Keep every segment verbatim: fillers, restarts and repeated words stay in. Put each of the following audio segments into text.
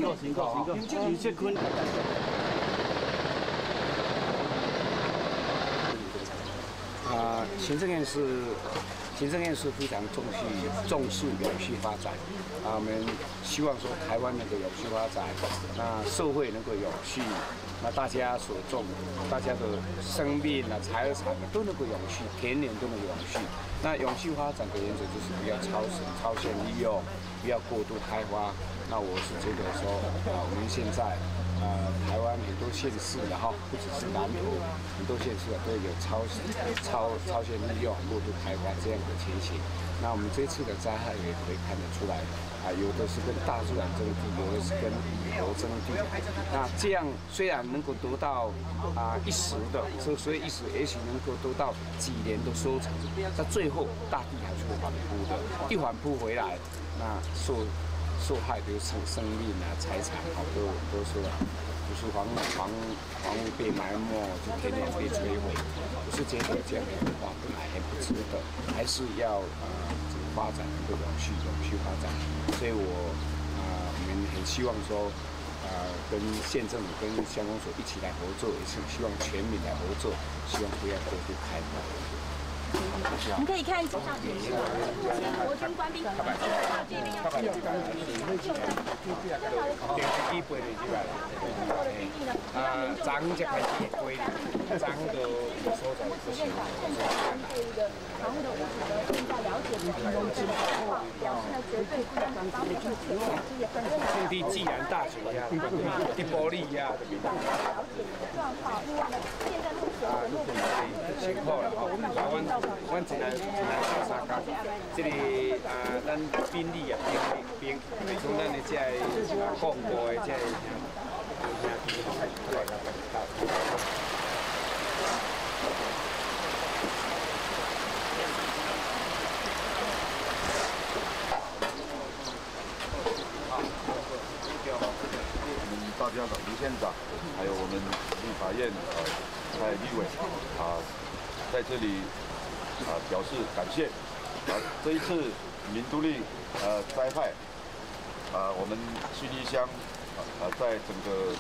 苦辛苦辛苦，你这困。啊，行政院是。 行政院是非常重视重视永续发展啊，我们希望说台湾能够永续发展，那社会能够永续，那大家所种，大家的生命啊、财产啊都能够永续，田园都能永续。那永续发展的原则就是不要超时、超限利用，不要过度开发。那我是觉得说啊，我们现在。 呃，台湾很多县市的哈，不只是南投，很多县市都有超超超限利用、过度开发这样的情形。那我们这次的灾害也可以看得出来，啊，有的是跟大自然争地，有的是跟与猴争地。那这样虽然能够得到啊一时的，所所以一时也许能够得到几年的收成，但最后大地还是会反扑的，一反扑回来，那受。 受害比如生生命啊、财产好多都是，就是房房房屋被埋没，就田园被摧毁。我是觉得这样的话本来还不值得，还是要呃这个发展能够永续永续发展。所以我啊、呃、我们很希望说，呃跟县政府跟乡公所一起来合作，也是希望全民来合作，希望不要过度开发。 你可以看上面国军官兵，靠这边要看有电视机背的出来。啊，涨就开始会贵，涨到所在不行。 对一个常务的我觉得更加了解的民众之后，表示呢绝对不能帮这个铁路事业分圣地暨南大学呀，地玻璃呀，这边。 了解的状况，因为呢现在目前的目标情况了吼，阮阮真来真来考察讲，这个啊，咱兵力啊，兵兵，比如咱的这个广播的这个， 我们大家长卢县长，还有我们立法院呃蔡立委啊。 在这里啊、呃、表示感谢啊！这一次民都力呃灾害啊、呃，我们信义乡啊、呃、在整个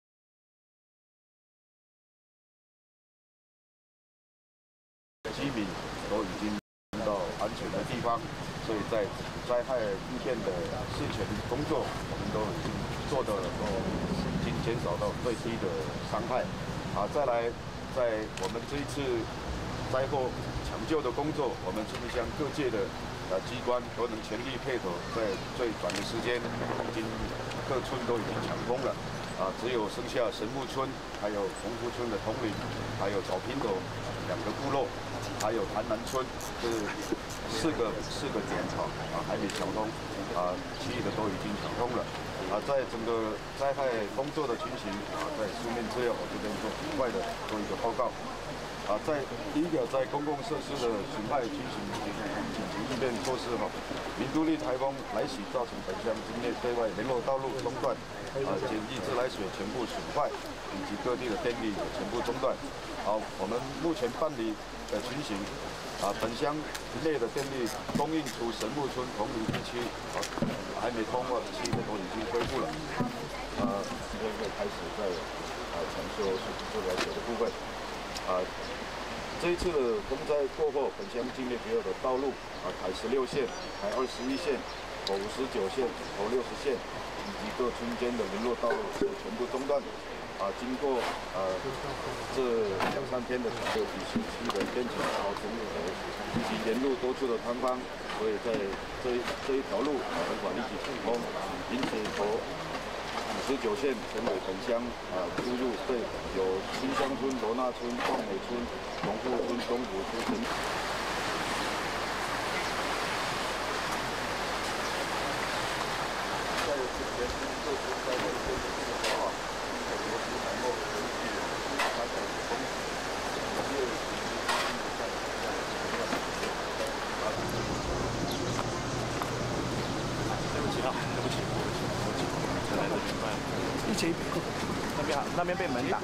居民都已经到安全的地方，所以在灾害路线的事前工作，我们都已经做到了，已经减少到最低的伤害啊！再来，在我们这一次。 灾后抢救的工作，我们信义乡各界的呃机关都能全力配合，在最短的时间，已经各村都已经抢通了，啊，只有剩下神木村、还有洪福村的统领，还有草坪斗两个部落，还有潭南村这四个四个点场啊还没抢通，啊，其余的都已经抢通了，啊，在整个灾害工作的情形啊，在书面资料我这边做很快的做一个报告。 啊，在第一个在公共设施的损害情形紧急应变措施哈，民都力台风来袭造成本乡境内对外联络道路中断，啊，简易自来水全部损坏，以及各地的电力也全部中断。好，我们目前办理的情形，啊，本乡内的电力供应除神木村同林地区啊还没通过，其余的都已经恢复了。啊，今天会开始在啊承受自来水的部分，啊。 这一次的风灾过后，本乡境内主要的道路啊，台十六线、台二十一线、头五十九线、头六十线，以及各村间的联络道路是全部中断。啊，经过呃这两三天的这比时期的天气超中以及沿路多处的坍方，所以在这一这一条路啊，很晚一起通通，因此头。 五十九线成为本乡啊出入对有新乡村、罗纳村、望美村、龙富村、东湖村等。在之前各村灾害的情况，我国是海默和去发展风第二对不起啊，对不起，对不起，对不起。 来的明白，一起那边那边被门挡，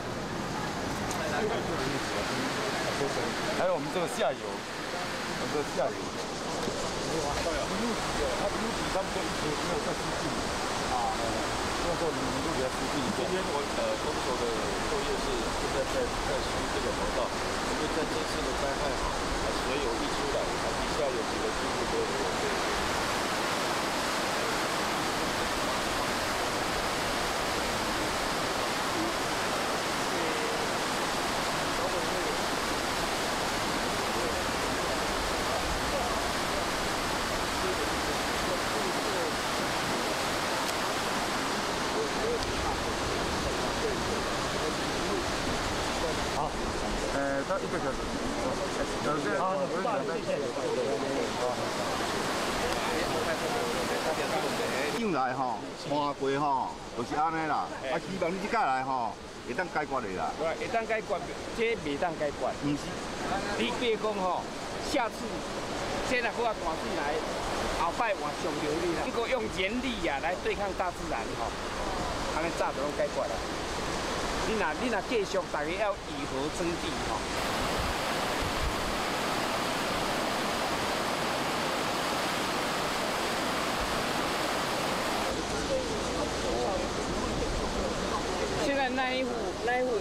还有我们这个下游，我们这个下游，没有啊，没有，它的路底差不多一直没有在附近啊。 工作能力比较出力。今天我呃工作的作业是现在在在修这个河道，因为在这次的灾害啊，水有溢出来，啊底下有几个住户都有被。 好，呃，到一个小时。呃，这样，啊，不是讲在线。 进来吼，看过吼，就是安尼啦。啊，希望你即届来吼，会当解决的啦。 对，会当解决，这袂当解决。 唔是， 你别讲吼，下次这若搁啊大水来，后摆换上流力啦。如果用人力呀、啊、来对抗大自然吼，安尼早就拢解决啦。 你若你若继续，大家要以和争地吼。现在那一户那一户。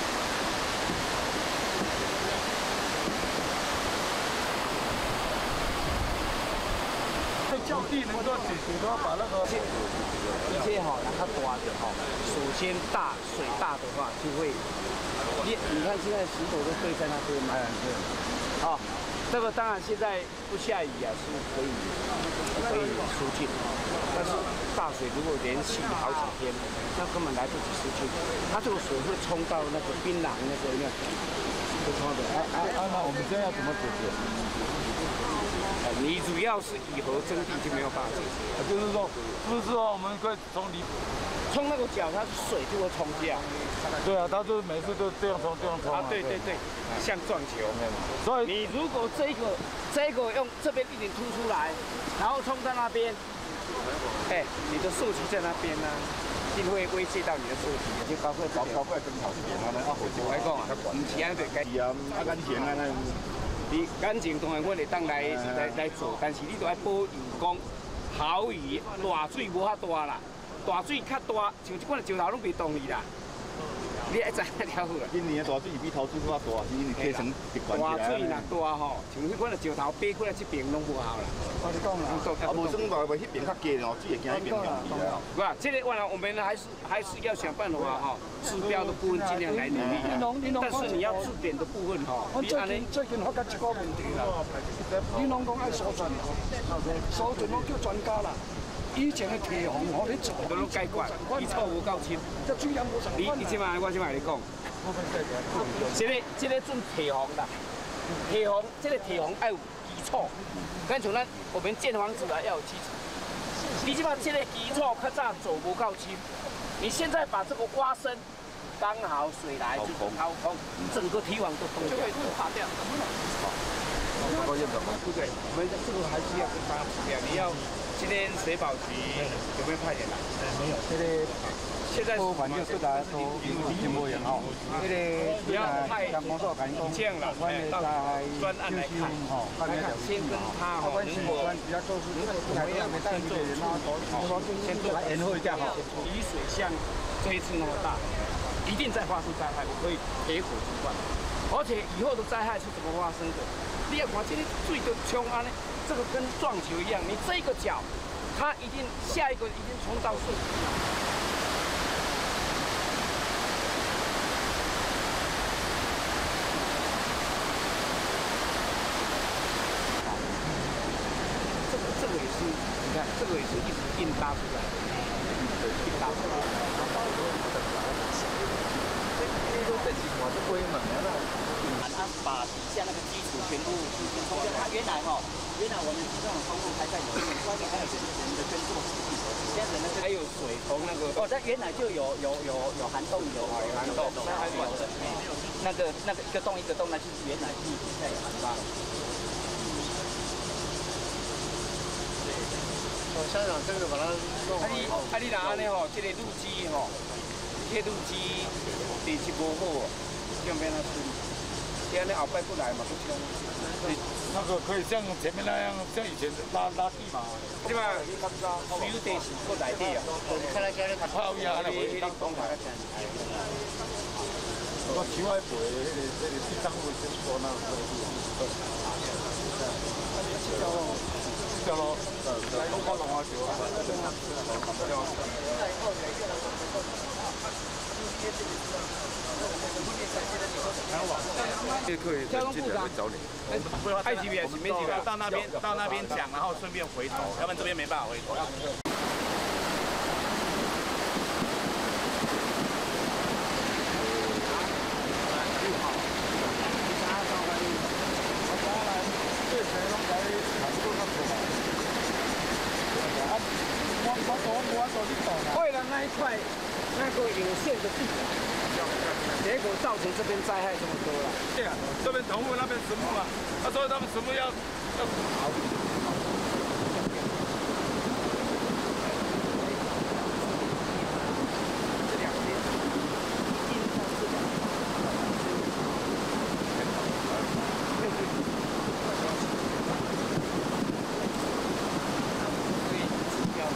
就地能够解决的话，把那个一切哈，让它大的哈，首先大水大的话，就会，你你看现在石头都堆在那边嘛， 对， 啊，这个当然现在不下雨啊是可以可以疏浚，但是大水如果连续好几天，那根本来不及疏浚，它这个水会冲到那个槟榔那个那，会冲的。 啊啊啊！那我们现在要怎么解决？ 你主要是以和争地就没有办法解决， 就是说，是不是说我们可以从里冲那个角，它水就会冲掉。 对啊，他就是每次都这样冲，这样冲啊，对对对，像撞球。 所以你如果这个这个用这边一点凸出来，然后冲在那边，哎，你的树皮在那边呢、啊，一定会威胁到你的树皮。就包括包包括跟头一边啊，啊，好我来讲啊，唔是安对该。 是啊，啊，感情啊，那。 你感情当然我会当来来来做，但是你都要保佑讲好雨大水无遐大啦，大水较大，像即款的石头拢袂动去啦。你爱知影了好啦。 今年的大水比头水较大，是因为地层直悬起来。 大水若大吼，像迄款的石头爬过来这边拢无效啦。 我你讲啦， 啊，无算话，话迄边较低哦，水会行迄边上去啊。 不，这个完了，我们还是还是要想办法哈，治标的部分尽量来努力啊。但是你要治点的部分哈， 我最近最近發覺一個問題啦，你攏講愛疏浚，疏浚我叫專家啦。以前嘅堤防我哋做， 都拢解決，基礎無夠深。 只主任冇成。 你你即擺我即擺你講，這個這個準堤防啦，堤防這個堤防要有基礎，跟像咱我們建房子啊要有基礎。你即擺這個基礎較早做無夠深，你現在把這個挖深。 刚好水来就掏空，整个堤防都崩掉，就会垮掉。 这个院长吗？ 对不对？我们这个还是要跟大家讲，你要今天水保局有没有派人来？ 没有，这个现在都反正是大家都全部人哦。这个你要派像工作赶工， 这样了，到专案来看， 哦， 来看先跟他哈，如果比较做事，如果怎么样的先做出，先做来延后一下哈。 雨水像这一次那么大。 一定在发生灾害，我可以铁口直断。而且以后的灾害是怎么发生的？你要看今天水都冲安呢，这个跟撞球一样，你这个角，它一定下一个一定冲到树。这个这个也是，你看这个也是一直硬搭出来的，硬搭出来的。 这都这几款都归门了。 它把底下那个基础全部冲掉。它原来哈，原来我们这种公路还在有，外面还有人的耕作基地，现在那个还有水从那个哦，它原来就有有有有涵洞，有有涵洞，那还管着。那个那个一个洞一个洞，那就是原来地底下有涵洞。 哦，乡长这个把它弄好。 啊你啊你若安尼吼，这个路基吼。 铁路机地质无好，这样变哪处理？这样你后摆不来嘛，不冲。 那个可以像前面那样，像以前拉拉地嘛， 即嘛水地是搁内底啊，看来家咧泡呀，那回当东来。我树海背迄个迄个地上卫生所那个地方。条路，来讲到龙华桥。这可以交通部长找你。 爱几边是没几边， 到那边到那边讲，然后顺便回头，要不然这边没办法回头。 为了那一块那个有限的地，结果造成这边灾害这么多了。 对啊，这边桐木那边神木啊，他说他们神木要要好。 这两边一定到这两对对。所以指标。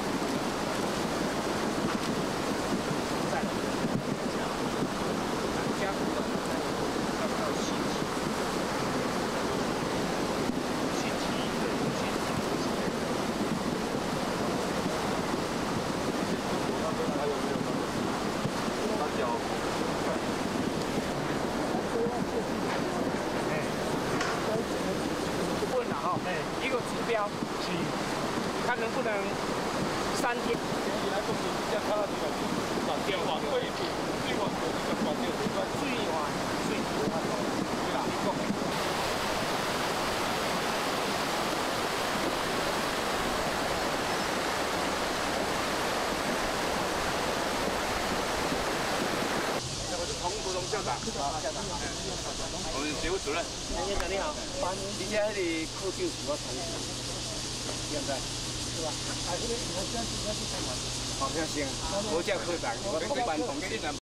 问了哈，一个指标，看能不能三天。 原来就是要看到这个断电网最最网的这个断电， 最晚最晚对啦，一共。我是洪国荣校长。好，校长。我们学务主任。院长你好。你现在的课就是我同事。现在。是吧？啊，这个我现在主要是开门。好，那行，我叫科长，我同班同事呢。